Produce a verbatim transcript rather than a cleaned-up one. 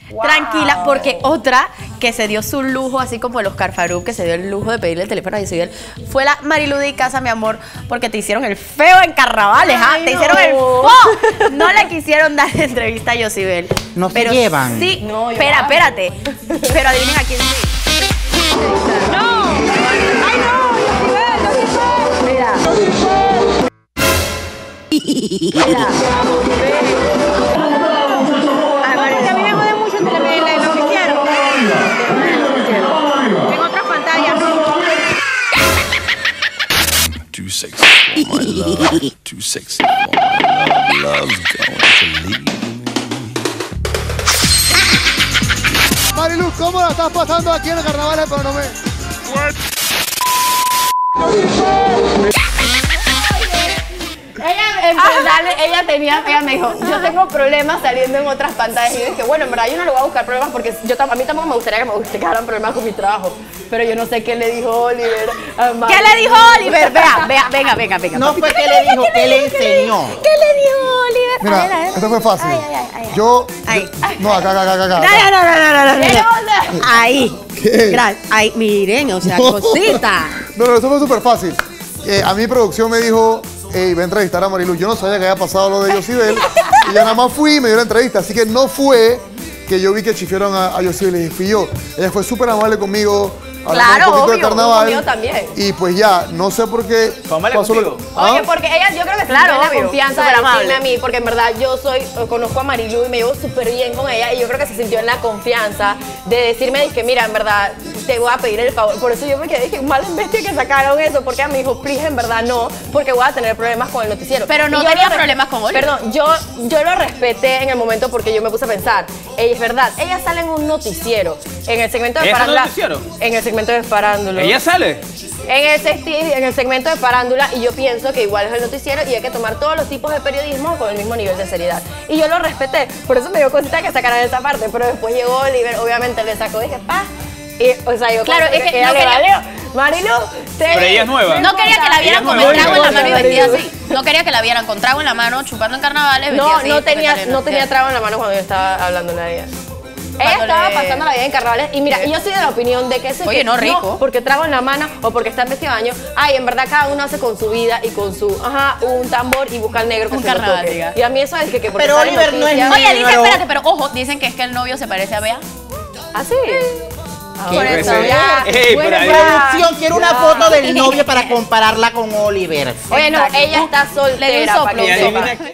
Wow. Tranquila, porque otra que se dio su lujo, así como el Oscar Farouk, que se dio el lujo de pedirle el teléfono a Yosibel, fue la Marilu de Icaza, mi amor, porque te hicieron el feo en carnavales, ¿ah? Te no. hicieron el fo. No le quisieron dar entrevista a Yosibel. No se pero llevan. Sí, No, espera, ya. espérate. Pero adivinen a quién sí. ¡No! ¡Ay, no! ¡Yosibel, Yosibel! Mira. Mira. A mí me jode mucho el el noticiero. En otras pantallas, no. Too sexy for my love, too sexy for my love, love's going to leave me. Marilu, ¿cómo la estás pasando aquí en el carnaval de Penonomé? Ella, en verdad, ella tenía, ella me dijo, yo tengo problemas saliendo en otras pantallas. Y yo dije, bueno, en verdad yo no le voy a buscar problemas porque yo, a mí tampoco me gustaría que me buscaran problemas con mi trabajo. Pero yo no sé qué le dijo Oliver a Marilu. ¿Qué le dijo Oliver? Vea, vea, venga, venga, venga. No fue que le dijo, que le enseñó. ¿Qué le dijo Oliver? Mira, A ver, a ver. esto fue fácil. Ay, ay, ay, ay. Yo, Ay. yo- no, acá, acá, acá, acá. No, no, no, no, no, no, no. ¿Qué onda? Ahí. ¿Qué? Gracias. Ahí, miren, o sea, No. cosita. No, no, eso fue súper fácil. Eh, a mi producción me dijo, hey, voy a entrevistar a Marilu. Yo no sabía que había pasado lo de Yosibel. Y ya nada más fui y me dio la entrevista. Así que no fue que yo vi que chifieron a, a Yosibel. Y fui yo. Ella fue súper amable conmigo. Hablamos Claro, un poquito obvio, de carnaval. conmigo también. Y pues ya, no sé por qué. Amable pasó lo- contigo. ¿Ah? Oye, porque ella, yo creo que Claro, claro, la obvio, confianza de súper amable. decirme a mí, porque en verdad yo soy, conozco a Marilu y me llevo súper bien con ella y yo creo que se sintió en la confianza de decirme que mira, en verdad te voy a pedir el favor. Por eso yo me quedé, dije, mal en bestia que sacaron eso, porque ella me dijo, please, en verdad no, porque voy a tener problemas con el noticiero. Pero no Y yo tenía lo res- problemas con Oliver. Perdón, yo, yo lo respeté en el momento porque yo me puse a pensar, ella es verdad, ella sale en un noticiero, en el segmento de ¿Ella sale en un farándula. noticiero? En el segmento de farándula. ¿Ella sale? En el, sesti- en el segmento de farándula, y yo pienso que igual es el noticiero y hay que tomar todos los tipos de periodismo con el mismo nivel de seriedad. Y yo lo respeté, por eso me dio cosita que sacaran esa parte, pero después llegó Oliver, obviamente le sacó, dije, pa, y, o sea, yo Claro, como es que ella no le quería- valió. Marilu, te Pero ella es nueva. No quería que la vieran Ella con no el me trago en la odia, mano y vestida Marilu. así. No quería que la vieran con trago en la mano, chupando en carnavales, vestida No, así. no porque tenía, salió en no el tenía noticiero. trago en la mano cuando yo estaba hablando de ella. Ella Cuando estaba le- pasando la vida en carnavales y mira, yo soy de la opinión de que ese Oye, que no, rico. porque trago en la mano o porque está en vestido de baño, ay, en verdad cada uno hace con su vida y con su, ajá, un tambor y busca al negro que Un se lo carnaval, toque. diga. Y a mí eso es que, que porque Pero sale en Oliver no es noticias- Oye, dice, Pero- espérate, pero ojo, dicen que es que el novio se parece a Bea. ¿Ah, sí? Ah, Por bueno, eso, ya. Ey, Bueno, pero ahí- ya. Producción, quiero una Ya. foto del novio para compararla con Oliver. Oye, no, Exacto. ella está Le dio un soltera. soplo, para que un sepa. adivina